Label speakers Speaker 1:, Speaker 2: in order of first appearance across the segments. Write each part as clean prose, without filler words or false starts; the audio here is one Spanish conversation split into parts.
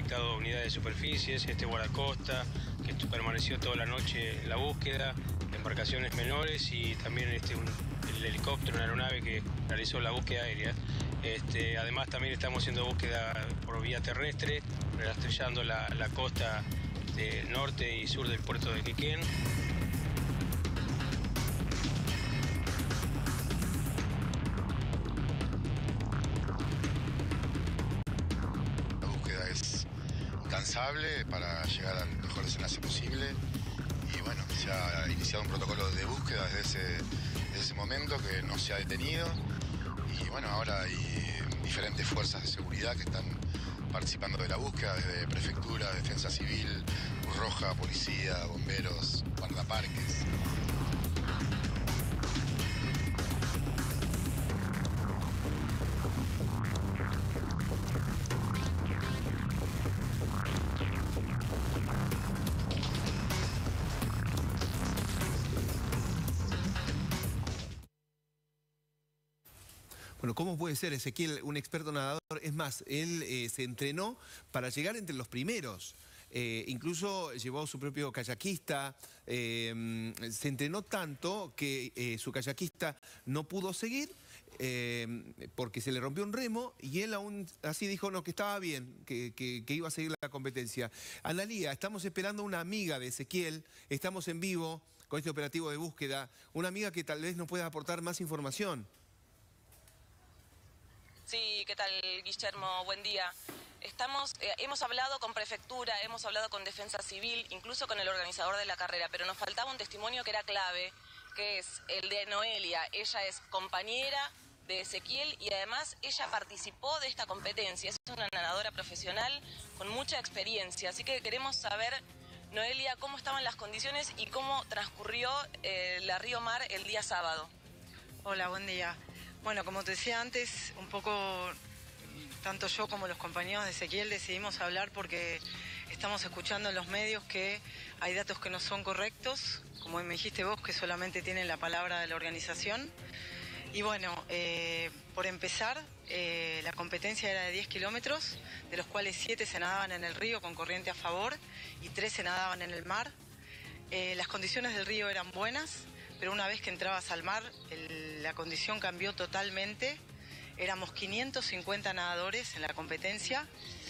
Speaker 1: afectado unidades de superficies, guardacosta, que permaneció toda la noche en la búsqueda, embarcaciones menores y también el helicóptero, una aeronave que realizó la búsqueda aérea. Además también estamos haciendo búsqueda por vía terrestre, rastrillando la costa de norte y sur del puerto de Quequén.
Speaker 2: La búsqueda es incansable para llegar al mejor desenlace posible y bueno, se ha iniciado un protocolo de búsqueda desde ese momento que no se ha detenido y bueno, ahora hay diferentes fuerzas de seguridad que están participando de la búsqueda, desde Prefectura, Defensa Civil, Cruz Roja, Policía, Bomberos, Guardaparques.
Speaker 3: Bueno, ¿cómo puede ser Ezequiel un experto nadador? Es más, él se entrenó para llegar entre los primeros. Incluso llevó su propio kayakista. Se entrenó tanto que su kayakista no pudo seguir porque se le rompió un remo y él aún así dijo no, que estaba bien, que iba a seguir la competencia. Analía, estamos esperando una amiga de Ezequiel, estamos en vivo con este operativo de búsqueda, una amiga que tal vez nos pueda aportar más información.
Speaker 4: Sí, ¿qué tal, Guillermo? Buen día. Hemos hablado con Prefectura, hemos hablado con Defensa Civil, incluso con el organizador de la carrera, pero nos faltaba un testimonio que era clave, que es el de Noelia. Ella es compañera de Ezequiel y además ella participó de esta competencia. Es una nadadora profesional con mucha experiencia, así que queremos saber, Noelia, cómo estaban las condiciones y cómo transcurrió la Río Mar el día sábado.
Speaker 5: Hola, buen día. Bueno, como te decía antes, un poco, tanto yo como los compañeros de Ezequiel decidimos hablar porque estamos escuchando en los medios que hay datos que no son correctos, como me dijiste vos, que solamente tienen la palabra de la organización. Y bueno, por empezar, la competencia era de 10 kilómetros, de los cuales 7 se nadaban en el río con corriente a favor y 3 se nadaban en el mar. Las condiciones del río eran buenas, pero una vez que entrabas al mar, la condición cambió totalmente. Éramos 550 nadadores en la competencia.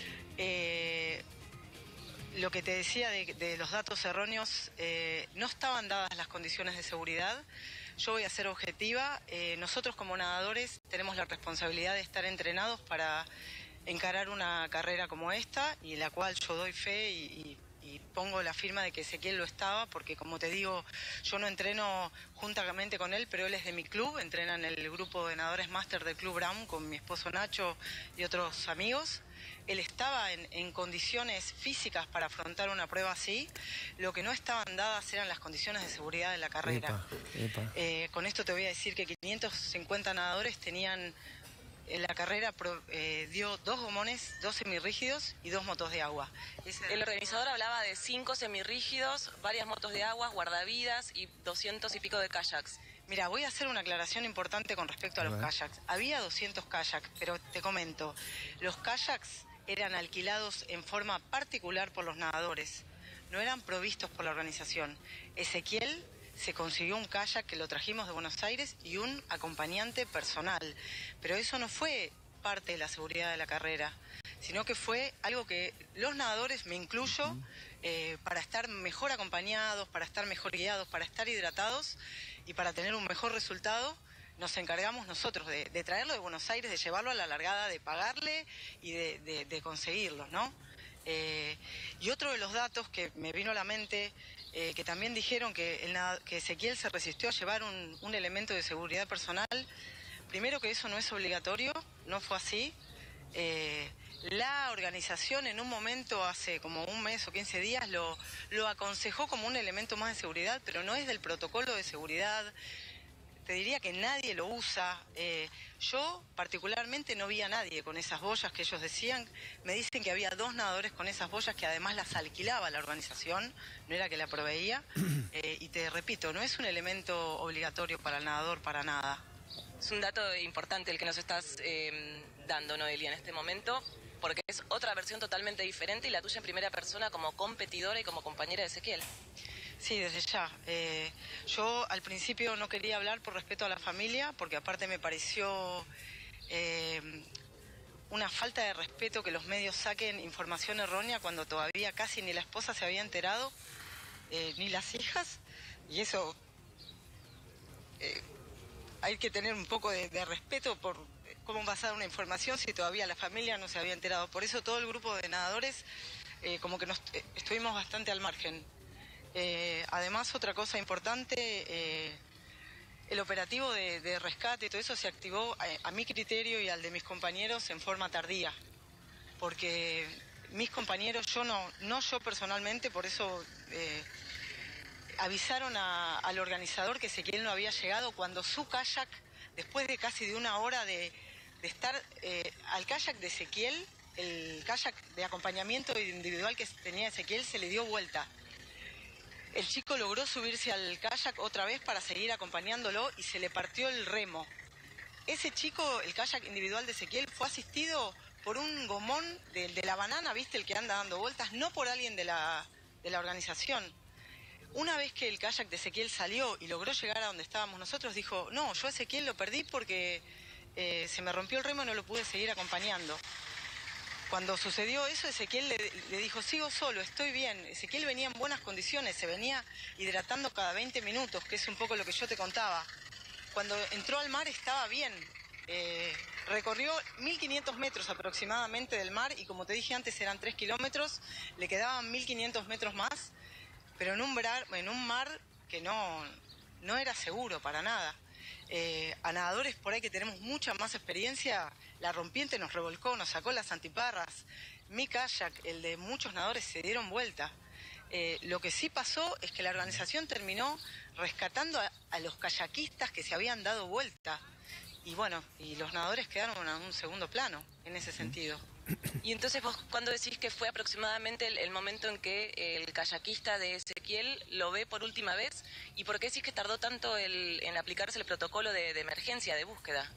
Speaker 5: Lo que te decía de los datos erróneos, no estaban dadas las condiciones de seguridad. Yo voy a ser objetiva. Nosotros como nadadores tenemos la responsabilidad de estar entrenados para encarar una carrera como esta, y en la cual yo doy fe y pongo la firma de que Ezequiel lo estaba, porque como te digo, yo no entreno juntamente con él, pero él es de mi club, entrena en el grupo de nadadores máster del Club Brown con mi esposo Nacho y otros amigos. Él estaba en condiciones físicas para afrontar una prueba así. Lo que no estaban dadas eran las condiciones de seguridad de la carrera. Con esto te voy a decir que 550 nadadores tenían... La carrera dio 2 gomones, 2 semirrígidos y 2 motos de agua.
Speaker 4: El organizador hablaba de 5 semirrígidos, varias motos de agua, guardavidas y 200 y pico de kayaks.
Speaker 5: Mira, voy a hacer una aclaración importante con respecto a los kayaks. Había 200 kayaks, pero te comento, los kayaks eran alquilados en forma particular por los nadadores, no eran provistos por la organización. Ezequiel se consiguió un kayak que lo trajimos de Buenos Aires y un acompañante personal, pero eso no fue parte de la seguridad de la carrera, sino que fue algo que los nadadores, me incluyo, para estar mejor acompañados, para estar mejor guiados, para estar hidratados y para tener un mejor resultado, nos encargamos nosotros de traerlo de Buenos Aires, de llevarlo a la largada, de pagarle y de conseguirlo, ¿no? Y otro de los datos que me vino a la mente, que también dijeron que Ezequiel se resistió a llevar un elemento de seguridad personal. Primero, que eso no es obligatorio, no fue así. La organización en un momento, hace como un mes o 15 días, lo aconsejó como un elemento más de seguridad, pero no es del protocolo de seguridad. Te diría que nadie lo usa. Yo particularmente no vi a nadie con esas boyas que ellos decían. Me dicen que había 2 nadadores con esas boyas que además las alquilaba la organización, no era que la proveía. Y te repito, no es un elemento obligatorio para el nadador para nada.
Speaker 4: Es un dato importante el que nos estás dando, Noelia, en este momento. porque es otra versión totalmente diferente y la tuya en primera persona como competidora y como compañera de Ezequiel.
Speaker 5: Sí, desde ya. Yo al principio no quería hablar por respeto a la familia, porque aparte me pareció una falta de respeto que los medios saquen información errónea cuando todavía casi ni la esposa se había enterado, ni las hijas, y eso hay que tener un poco de respeto por cómo vas a dar una información si todavía la familia no se había enterado. Por eso todo el grupo de nadadores como que estuvimos bastante al margen. Además, otra cosa importante, el operativo de rescate y todo eso se activó a mi criterio y al de mis compañeros en forma tardía, porque mis compañeros, no yo personalmente, por eso avisaron al organizador que Ezequiel no había llegado cuando su kayak, después de casi de una hora de estar al kayak de Ezequiel, el kayak de acompañamiento individual que tenía Ezequiel se le dio vuelta. El chico logró subirse al kayak otra vez para seguir acompañándolo y se le partió el remo. Ese chico, el kayak individual de Ezequiel, fue asistido por un gomón de la banana, ¿viste? El que anda dando vueltas, no por alguien de la organización. Una vez que el kayak de Ezequiel salió y logró llegar a donde estábamos nosotros, dijo, no, yo a Ezequiel lo perdí porque se me rompió el remo y no lo pude seguir acompañando. Cuando sucedió eso, Ezequiel le dijo, sigo solo, estoy bien. Ezequiel venía en buenas condiciones, se venía hidratando cada 20 minutos, que es un poco lo que yo te contaba. Cuando entró al mar estaba bien. Recorrió 1500 metros aproximadamente del mar y como te dije antes eran 3 kilómetros, le quedaban 1500 metros más, pero en un mar que no era seguro para nada. A nadadores por ahí que tenemos mucha más experiencia, la rompiente nos revolcó, nos sacó las antiparras. Mi kayak, el de muchos nadadores, se dieron vuelta. Lo que sí pasó es que la organización terminó rescatando a los kayakistas que se habían dado vuelta. Y bueno, y los nadadores quedaron en un segundo plano en ese sentido.
Speaker 4: Y entonces vos, ¿cuándo decís que fue aproximadamente el momento en que el kayakista de Ezequiel lo ve por última vez? ¿Y por qué decís que tardó tanto en aplicarse el protocolo de emergencia, de búsqueda?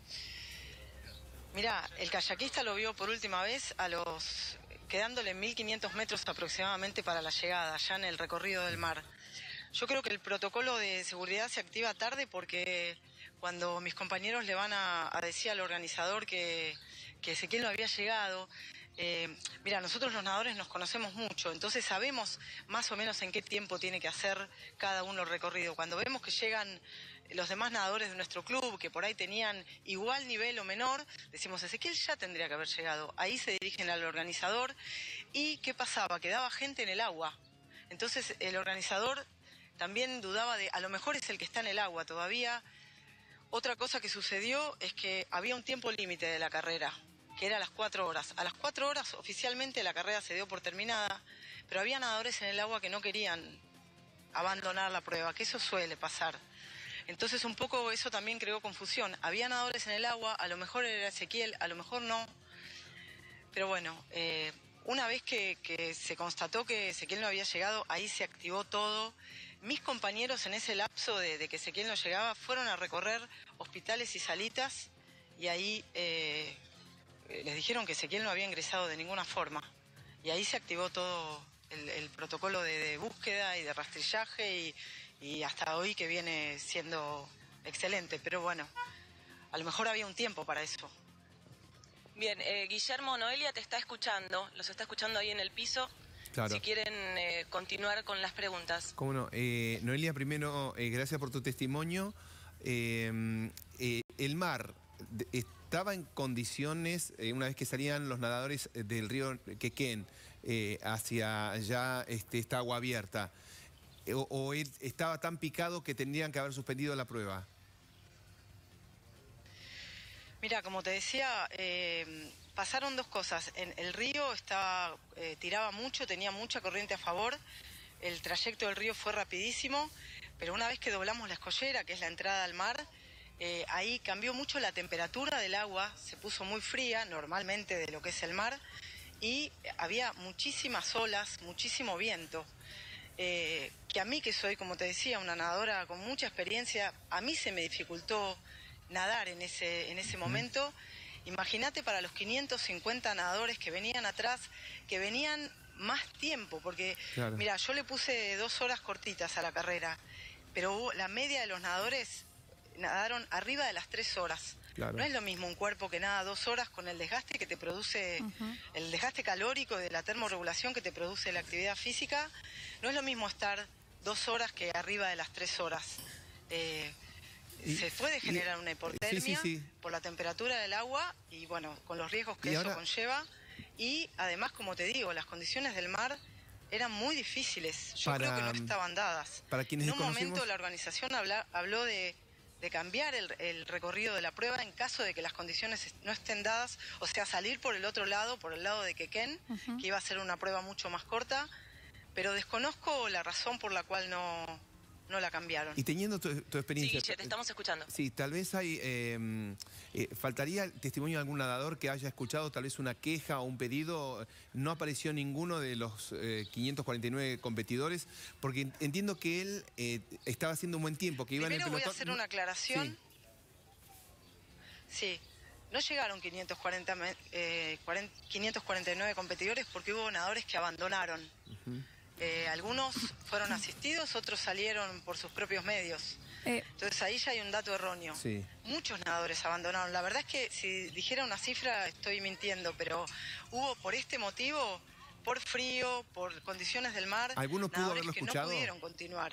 Speaker 5: Mirá, el kayakista lo vio por última vez quedándole 1500 metros aproximadamente para la llegada, ya en el recorrido del mar. Yo creo que el protocolo de seguridad se activa tarde porque cuando mis compañeros le van a decir al organizador que Ezequiel no había llegado, mira, nosotros los nadadores nos conocemos mucho, entonces sabemos más o menos en qué tiempo tiene que hacer cada uno el recorrido. Cuando vemos que llegan los demás nadadores de nuestro club, que por ahí tenían igual nivel o menor, decimos, Ezequiel ya tendría que haber llegado. Ahí se dirigen al organizador. ¿Y qué pasaba? Quedaba gente en el agua. Entonces el organizador también dudaba de, a lo mejor es el que está en el agua todavía. Otra cosa que sucedió es que había un tiempo límite de la carrera, que era a las 4 horas. A las 4 horas oficialmente la carrera se dio por terminada, pero había nadadores en el agua que no querían abandonar la prueba, que eso suele pasar. Entonces un poco eso también creó confusión. Había nadadores en el agua, a lo mejor era Ezequiel, a lo mejor no. Pero bueno, una vez que se constató que Ezequiel no había llegado, ahí se activó todo. Mis compañeros en ese lapso de que Ezequiel no llegaba fueron a recorrer hospitales y salitas y ahí les dijeron que Ezequiel no había ingresado de ninguna forma. Y ahí se activó todo el protocolo de búsqueda y de rastrillaje y hasta hoy que viene siendo excelente. Pero bueno, a lo mejor había un tiempo para eso.
Speaker 4: Bien, Guillermo, Noelia te está escuchando, los está escuchando ahí en el piso.
Speaker 3: Claro.
Speaker 4: Si quieren continuar con las preguntas.
Speaker 3: Cómo no. Noelia, primero, gracias por tu testimonio. El mar estaba en condiciones, una vez que salían los nadadores del río Quequén hacia ya esta agua abierta, o él estaba tan picado que tendrían que haber suspendido la prueba.
Speaker 5: Mira, como te decía, pasaron dos cosas. El río tiraba mucho, tenía mucha corriente a favor. El trayecto del río fue rapidísimo, pero una vez que doblamos la escollera, que es la entrada al mar, ahí cambió mucho la temperatura del agua, se puso muy fría, normalmente de lo que es el mar, y había muchísimas olas, muchísimo viento. Que a mí, que soy, como te decía, una nadadora con mucha experiencia, a mí se me dificultó nadar en ese momento Imagínate para los 550 nadadores que venían atrás, que venían más tiempo, porque,
Speaker 3: claro,
Speaker 5: mira, yo le puse 2 horas cortitas a la carrera, pero la media de los nadadores nadaron arriba de las 3 horas.
Speaker 3: claro.
Speaker 5: No es lo mismo un cuerpo que nada 2 horas con el desgaste que te produce, el desgaste calórico de la termorregulación que te produce la actividad física. No es lo mismo estar 2 horas que arriba de las 3 horas. Se puede generar una hipotermia por la temperatura del agua y bueno, con los riesgos que eso conlleva. Y además, como te digo, las condiciones del mar eran muy difíciles. Yo creo que no estaban dadas.
Speaker 3: Para quienes
Speaker 5: en un momento la organización habló de cambiar el recorrido de la prueba en caso de que las condiciones no estén dadas, o sea, salir por el otro lado, por el lado de Quequén, que iba a ser una prueba mucho más corta, pero desconozco la razón por la cual no la cambiaron.
Speaker 3: Y teniendo tu experiencia...
Speaker 4: Sí, Guille, te estamos escuchando.
Speaker 3: Sí, tal vez faltaría el testimonio de algún nadador que haya escuchado tal vez una queja o un pedido. No apareció ninguno de los 549 competidores, porque entiendo que él estaba haciendo un buen tiempo, que iba en el pelotón.
Speaker 5: Voy a hacer una aclaración. Sí. No llegaron 549 competidores porque hubo nadadores que abandonaron. Algunos fueron asistidos, otros salieron por sus propios medios. Entonces ahí ya hay un dato erróneo.
Speaker 3: Sí.
Speaker 5: Muchos nadadores abandonaron. La verdad es que si dijera una cifra estoy mintiendo, pero hubo por este motivo, por frío, por condiciones del mar,
Speaker 3: ¿alguno pudo haberlo
Speaker 5: que
Speaker 3: escuchado?
Speaker 5: no pudieron continuar.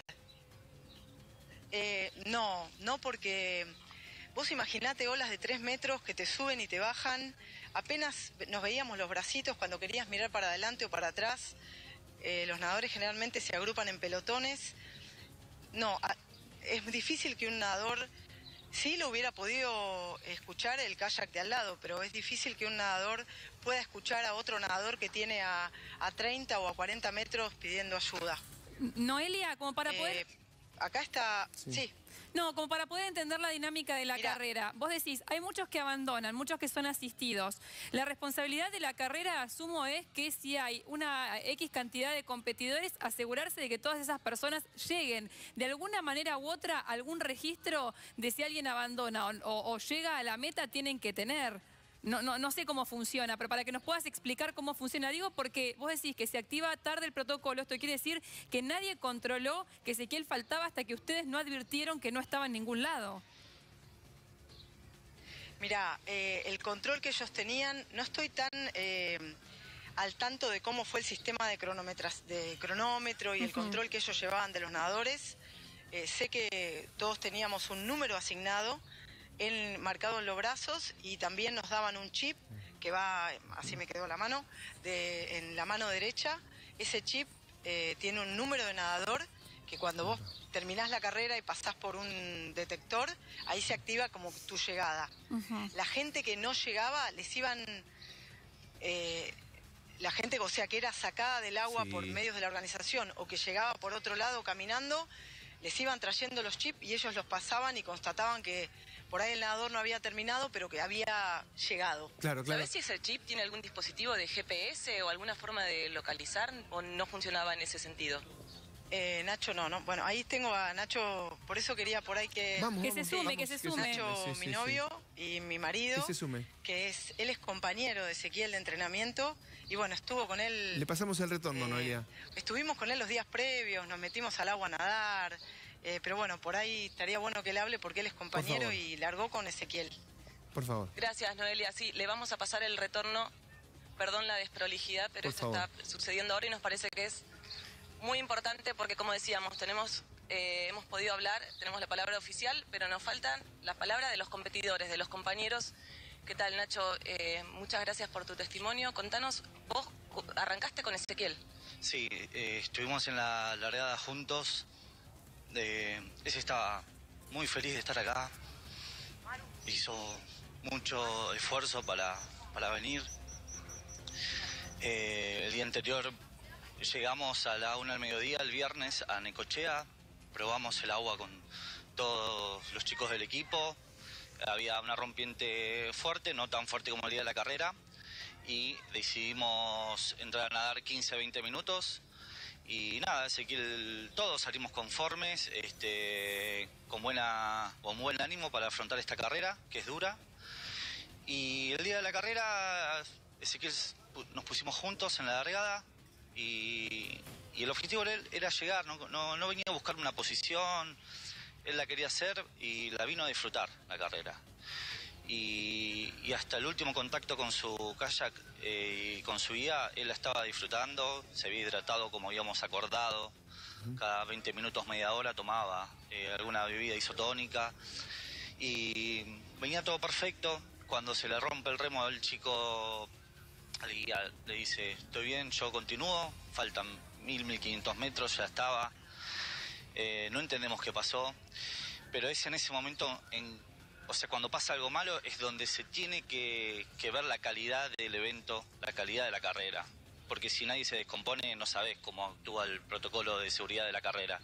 Speaker 5: No porque vos imaginate olas de 3 metros que te suben y te bajan. Apenas nos veíamos los bracitos cuando querías mirar para adelante o para atrás. Los nadadores generalmente se agrupan en pelotones. No, es difícil que un nadador, sí lo hubiera podido escuchar el kayak de al lado, pero es difícil que un nadador pueda escuchar a otro nadador que tiene a 30 o a 40 metros pidiendo ayuda.
Speaker 6: Noelia, como para poder...
Speaker 5: Acá está... Sí.
Speaker 6: No, como para poder entender la dinámica de la carrera. Vos decís, hay muchos que abandonan, muchos que son asistidos. La responsabilidad de la carrera, asumo, es que si hay una X cantidad de competidores, asegurarse de que todas esas personas lleguen. De alguna manera u otra, algún registro de si alguien abandona o llega a la meta tienen que tener. No sé cómo funciona, pero para que nos puedas explicar cómo funciona, digo, porque vos decís que se activa tarde el protocolo. Esto quiere decir que nadie controló que Ezequiel faltaba hasta que ustedes no advirtieron que no estaba en ningún lado.
Speaker 5: Mirá, el control que ellos tenían, no estoy tan al tanto de cómo fue el sistema de cronómetro y el control que ellos llevaban de los nadadores. Sé que todos teníamos un número asignado marcado en los brazos y también nos daban un chip que va, así me quedó la mano, en la mano derecha. Ese chip tiene un número de nadador que cuando vos terminás la carrera y pasás por un detector, ahí se activa como tu llegada. La gente que no llegaba, les iban... la gente, o sea, que era sacada del agua por medios de la organización o que llegaba por otro lado caminando, les iban trayendo los chips y ellos los pasaban y constataban que por ahí el nadador no había terminado, pero que había llegado.
Speaker 3: Claro.
Speaker 4: ¿Sabés si ese chip tiene algún dispositivo de GPS o alguna forma de localizar o no funcionaba en ese sentido?
Speaker 5: Nacho no. Bueno, ahí tengo a Nacho, por eso quería por ahí que...
Speaker 6: Que se sume.
Speaker 5: Nacho, mi novio y mi marido,
Speaker 3: que se sume.
Speaker 5: Él es compañero de Ezequiel de entrenamiento y bueno, estuvo con él...
Speaker 3: Le pasamos el retorno, Noelia.
Speaker 5: Estuvimos con él los días previos, nos metimos al agua a nadar, pero bueno, por ahí estaría bueno que él hable porque él es compañero y largó con Ezequiel.
Speaker 3: Por favor.
Speaker 4: Gracias, Noelia. Sí, le vamos a pasar el retorno. Perdón la desprolijidad, pero esto está sucediendo ahora y nos parece que es muy importante porque, como decíamos, hemos podido hablar, tenemos la palabra oficial, pero nos faltan la palabra de los competidores, de los compañeros. ¿Qué tal, Nacho? Muchas gracias por tu testimonio. Contanos, vos arrancaste con Ezequiel.
Speaker 7: Sí, estuvimos en la largada juntos. Ese estaba muy feliz de estar acá. Hizo mucho esfuerzo para venir. El día anterior llegamos a la 1 del mediodía, el viernes, a Necochea. Probamos el agua con todos los chicos del equipo. Había una rompiente fuerte, no tan fuerte como el día de la carrera. Y decidimos entrar a nadar 15-20 minutos. Y nada, Ezequiel, todos salimos conformes, con buen ánimo para afrontar esta carrera, que es dura. Y el día de la carrera, Ezequiel nos pusimos juntos en la largada y el objetivo de él era llegar, no venía a buscar una posición, él la quería hacer y la vino a disfrutar, la carrera. Y hasta el último contacto con su kayak y con su guía, él la estaba disfrutando, se había hidratado como habíamos acordado, cada 20 minutos, media hora tomaba alguna bebida isotónica y venía todo perfecto. Cuando se le rompe el remo, el chico al guía le dice: estoy bien, yo continúo, faltan 1500 metros, ya estaba. No entendemos qué pasó, pero es en ese momento, o sea, cuando pasa algo malo es donde se tiene que ver la calidad del evento, la calidad de la carrera. Porque si nadie se descompone, no sabes cómo actúa el protocolo de seguridad de la carrera.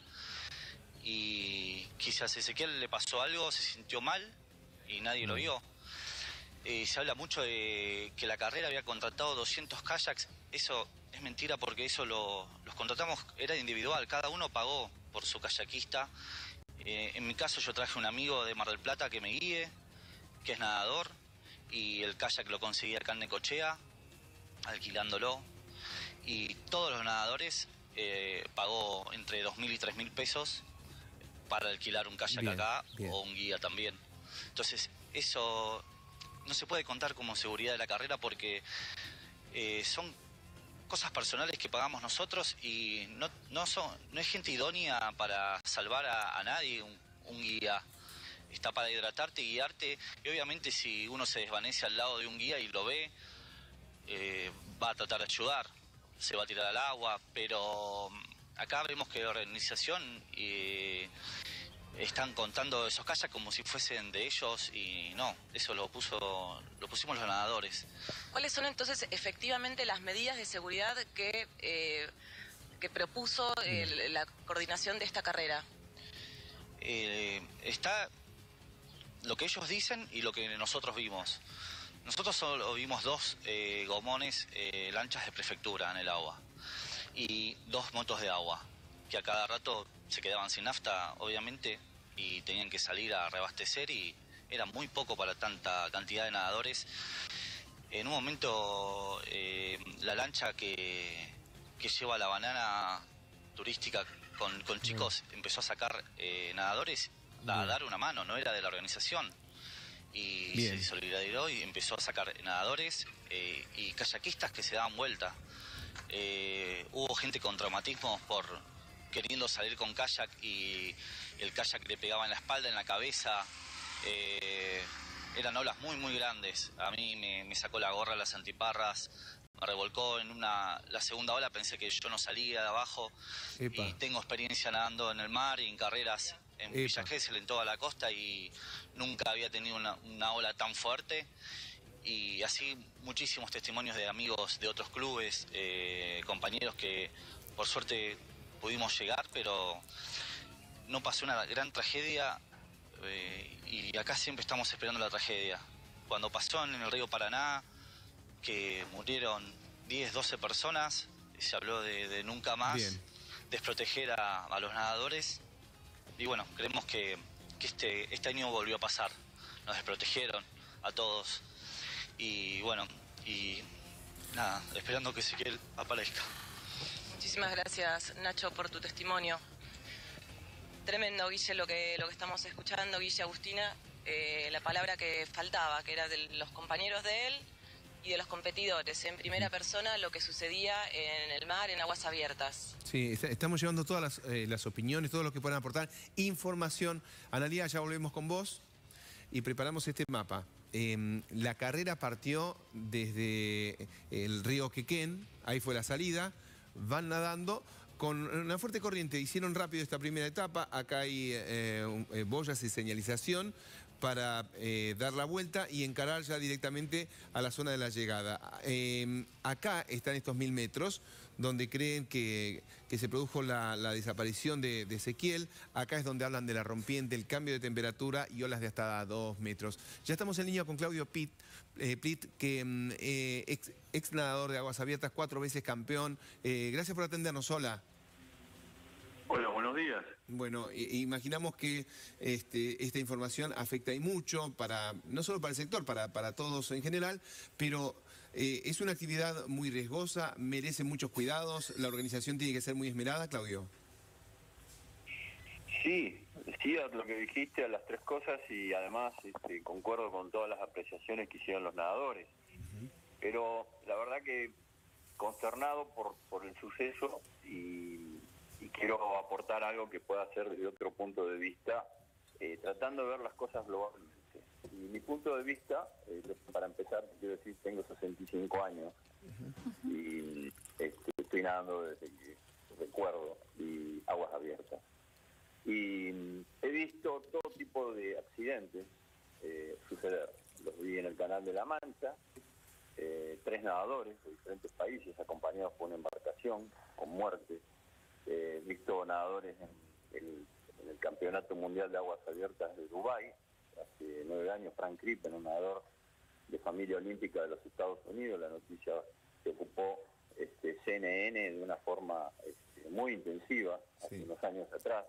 Speaker 7: Y quizás a Ezequiel le pasó algo, se sintió mal y nadie lo vio. Se habla mucho de que la carrera había contratado 200 kayaks. Eso es mentira, porque eso los contratamos, era individual, cada uno pagó por su kayakista. En mi caso yo traje un amigo de Mar del Plata que me guíe, que es nadador, y el kayak lo conseguí acá en Necochea, alquilándolo. Y todos los nadadores pagó entre 2.000 y 3.000 pesos para alquilar un kayak acá, o un guía también. Entonces eso no se puede contar como seguridad de la carrera, porque son cosas personales que pagamos nosotros y no es gente idónea para salvar a nadie. Un guía está para hidratarte y guiarte, y obviamente si uno se desvanece al lado de un guía y lo ve, va a tratar de ayudar, se va a tirar al agua, pero acá vemos que la organización están contando esos kayaks como si fuesen de ellos, y no, eso lo pusimos los nadadores.
Speaker 4: ¿Cuáles son entonces efectivamente las medidas de seguridad que propuso la coordinación de esta carrera?
Speaker 7: Está lo que ellos dicen y lo que nosotros vimos. Nosotros solo vimos 2 gomones, lanchas de prefectura en el agua, y 2 motos de agua, que a cada rato se quedaban sin nafta, obviamente, y tenían que salir a reabastecer, y era muy poco para tanta cantidad de nadadores. En un momento, la lancha que lleva la banana turística con chicos empezó a sacar nadadores a dar una mano, no era de la organización. Y se solidarizó y empezó a sacar nadadores y kayakistas que se daban vuelta. Hubo gente con traumatismos por queriendo salir con kayak y el kayak le pegaba en la espalda, en la cabeza. Eran olas muy muy grandes. A mí me sacó la gorra, las antiparras, me revolcó en la segunda ola, pensé que yo no salía de abajo. Epa. Y tengo experiencia nadando en el mar y en carreras en Villa Gesell, en toda la costa, y nunca había tenido una ola tan fuerte. Y así muchísimos testimonios de amigos de otros clubes, compañeros que por suerte pudimos llegar, pero no pasó una gran tragedia, y acá siempre estamos esperando la tragedia. Cuando pasó en el río Paraná, que murieron 10, 12 personas, se habló de nunca más desproteger a los nadadores, y bueno, creemos que este año volvió a pasar, nos desprotegieron a todos, y bueno, y nada, esperando que Ezequiel aparezca.
Speaker 4: Muchísimas gracias, Nacho, por tu testimonio. Tremendo, Guille, lo que estamos escuchando, Guille, Agustina, la palabra que faltaba, que era de los compañeros de él y de los competidores, en primera persona, lo que sucedía en el mar, en aguas abiertas.
Speaker 3: Sí, estamos llevando todas las opiniones, todo lo que puedan aportar, información. Analía, ya volvemos con vos y preparamos este mapa. La carrera partió desde el río Quequén, ahí fue la salida, van nadando con una fuerte corriente, hicieron rápido esta primera etapa, acá hay boyas y señalización para dar la vuelta y encarar ya directamente a la zona de la llegada. Acá están estos 1000 metros, donde creen que se produjo la desaparición de Ezequiel. Acá es donde hablan de la rompiente, el cambio de temperatura y olas de hasta 2 metros. Ya estamos en línea con Claudio Plit, que ex nadador de aguas abiertas, 4 veces campeón. Gracias por atendernos. Hola.
Speaker 8: Hola, buenos Buenos días.
Speaker 3: Bueno, imaginamos que esta información afecta y mucho, no solo para el sector, para todos en general, pero es una actividad muy riesgosa, merece muchos cuidados, la organización tiene que ser muy esmerada, Claudio.
Speaker 8: Sí, a lo que dijiste, a las tres cosas, y además concuerdo con todas las apreciaciones que hicieron los nadadores. Pero la verdad que consternado por el suceso y quiero aportar algo que pueda ser desde otro punto de vista, tratando de ver las cosas globalmente. Y mi punto de vista, para empezar, quiero decir, tengo 65 años y estoy nadando desde que recuerdo, y aguas abiertas. Y he visto todo tipo de accidentes suceder. Los vi en el Canal de la Mancha, 3 nadadores de diferentes países acompañados por una embarcación con muerte. He visto nadadores en el Campeonato Mundial de Aguas Abiertas de Dubái, hace 9 años, Frank Crippen, un nadador de familia olímpica de los Estados Unidos. La noticia se ocupó CNN de una forma muy intensiva, hace unos años atrás.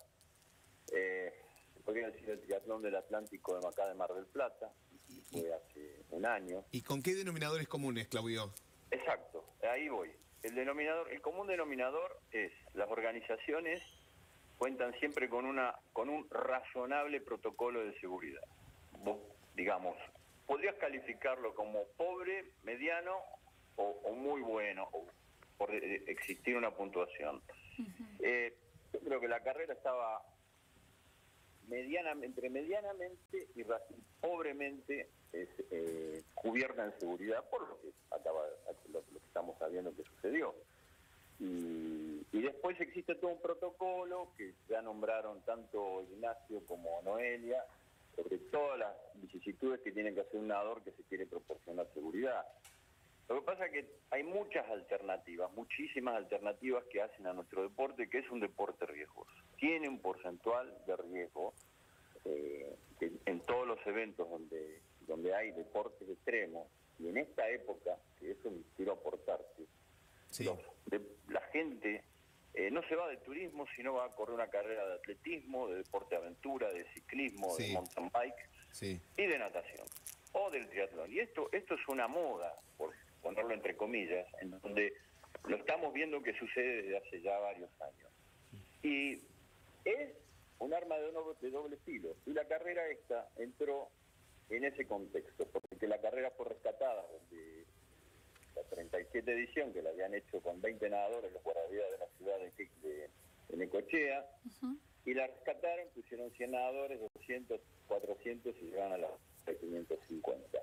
Speaker 8: Podría decir el triatlón del Atlántico de Macá de Mar del Plata, fue hace un año.
Speaker 3: ¿Y con qué denominadores comunes, Claudio?
Speaker 8: Exacto, ahí voy. El común denominador es las organizaciones cuentan siempre con un razonable protocolo de seguridad. Vos, digamos, podrías calificarlo como pobre, mediano o muy bueno, o por existir una puntuación. Yo creo que la carrera estaba medianamente y pobremente cubierta en seguridad por lo que estamos sabiendo que sucedió. Y después existe todo un protocolo que ya nombraron tanto Ignacio como Noelia sobre todas las vicisitudes que tiene que hacer un nadador que se quiere proporcionar seguridad. Lo que pasa es que hay muchas alternativas, muchísimas alternativas que hacen a nuestro deporte, que es un deporte riesgoso. Tiene un porcentual de riesgo que en todos los eventos donde hay deportes extremos, y en esta época, que eso quiero aportarte, la gente no se va de turismo, sino va a correr una carrera de atletismo, de deporte de aventura, de ciclismo, de mountain bike y de natación, o del triatlón. Y esto es una moda, por ponerlo entre comillas, en donde lo estamos viendo que sucede desde hace ya varios años. Y es un arma de doble filo. Y la carrera esta entró en ese contexto, porque la carrera fue rescatada de la 37 edición, que la habían hecho con 20 nadadores, los guardavidas de la ciudad de Necochea, y la rescataron, pusieron 100 nadadores, 200, 400 y llegaron a las 550.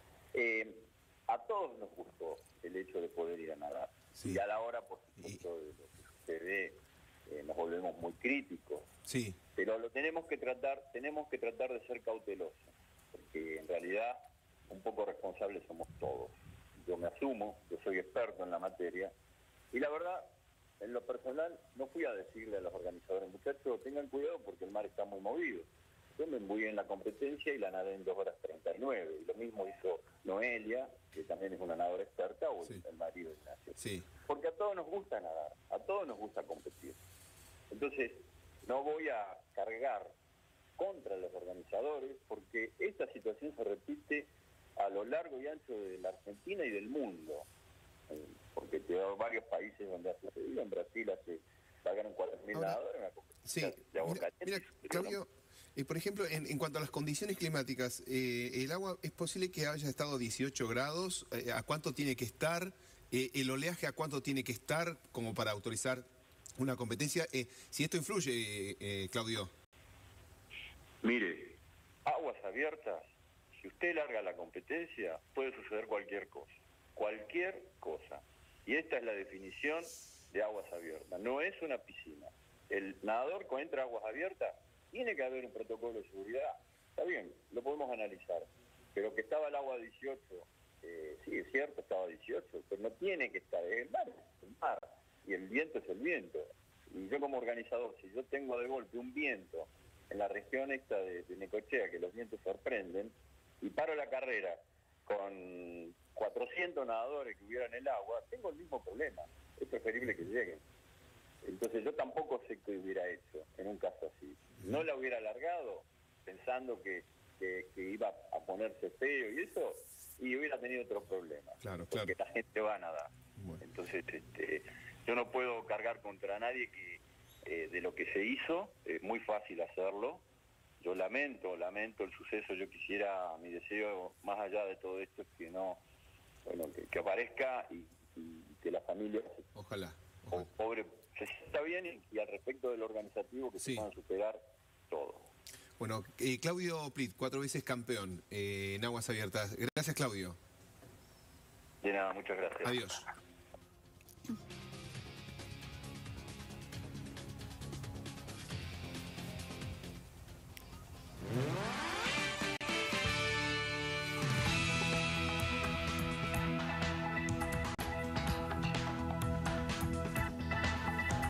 Speaker 8: A todos nos gustó el hecho de poder ir a nadar. Y a la hora, por supuesto, de lo que sucede, nos volvemos muy críticos. Pero lo tenemos que tratar de ser cautelosos, porque en realidad un poco responsables somos todos. Yo me asumo, yo soy experto en la materia, y la verdad, en lo personal, no fui a decirle a los organizadores, muchachos, tengan cuidado porque el mar está muy movido. Yo me embuí en la competencia y la nadé en 2 horas 39, y lo mismo hizo Noelia, que también es una nadadora experta, o el marido de Ignacio. Porque a todos nos gusta nadar, a todos nos gusta competir. Entonces, no voy a cargar contra los organizadores, porque esta situación se repite a lo largo y ancho de la Argentina y del mundo, porque te da varios países donde ha sucedido. En Brasil pagaron 4.000 nadadores en la competencia de agua caliente.
Speaker 3: Mira, Claudio, por ejemplo, en cuanto a las condiciones climáticas, el agua es posible que haya estado a 18 grados, ¿a cuánto tiene que estar? ¿El oleaje a cuánto tiene que estar como para autorizar una competencia? Si esto influye, Claudio.
Speaker 8: Mire, aguas abiertas, si usted larga la competencia, puede suceder cualquier cosa. Y esta es la definición de aguas abiertas. No es una piscina. El nadador, cuando entra a aguas abiertas, tiene que haber un protocolo de seguridad. Está bien, lo podemos analizar. Pero que estaba el agua a 18, sí, es cierto, estaba a 18, pero no tiene que estar. El mar es el mar, y el viento es el viento. Y yo como organizador, si yo tengo de golpe un viento en la región esta de Necochea, que los vientos sorprenden, y paro la carrera con 400 nadadores que hubieran en el agua, tengo el mismo problema. Es preferible que lleguen. Entonces yo tampoco sé qué hubiera hecho en un caso así. No la hubiera alargado pensando que iba a ponerse feo y eso, y hubiera tenido otros problemas.
Speaker 3: Claro,
Speaker 8: porque
Speaker 3: claro.
Speaker 8: la gente va a nadar.
Speaker 3: Bueno.
Speaker 8: Entonces yo no puedo cargar contra nadie que de lo que se hizo, es muy fácil hacerlo. Yo lamento el suceso. Yo quisiera, mi deseo más allá de todo esto es que no, bueno, que aparezca y que la familia,
Speaker 3: Ojalá.
Speaker 8: pobre, se sienta bien y al respecto del organizativo que
Speaker 3: Sí.
Speaker 8: se puedan superar todo.
Speaker 3: Bueno, Claudio Plit, 4 veces campeón en aguas abiertas. Gracias, Claudio.
Speaker 8: De nada, muchas gracias.
Speaker 3: Adiós.